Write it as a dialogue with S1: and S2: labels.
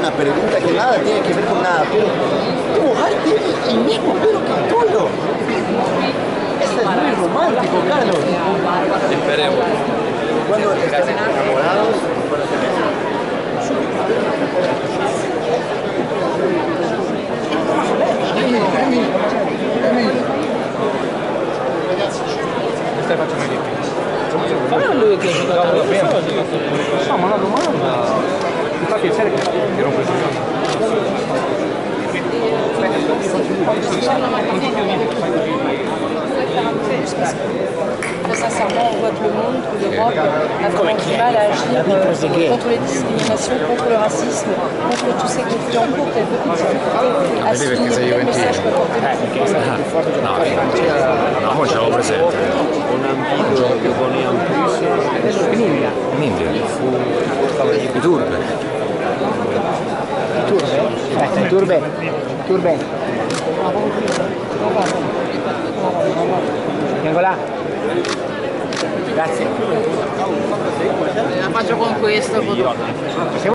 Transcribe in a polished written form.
S1: una pregunta que nada tiene que ver con nada, pero tu mujer tiene el mismo pelo que el tuyo. Esto es muy romántico, Carlos.
S2: Esperemos.
S1: Cuando están enamorados,
S2: Stai facendo di più.
S3: Ma lui che ha giocato la prima.
S2: No, ma la domanda mi fa piacere che non preso
S4: Sincèrement, on voit que le monde, que l'Europe a vraiment du mal à agir contre les discriminations, contre le racisme, contre tous ces conflits en cours, tels que difficultés à soutenir le message qu'on porte.
S5: No, poi ce l'avevo presente.
S1: con ambiguo che ponevano
S5: In India. I turbe.
S3: Turbe. Vengo là. Grazie.
S4: La faccio con questo.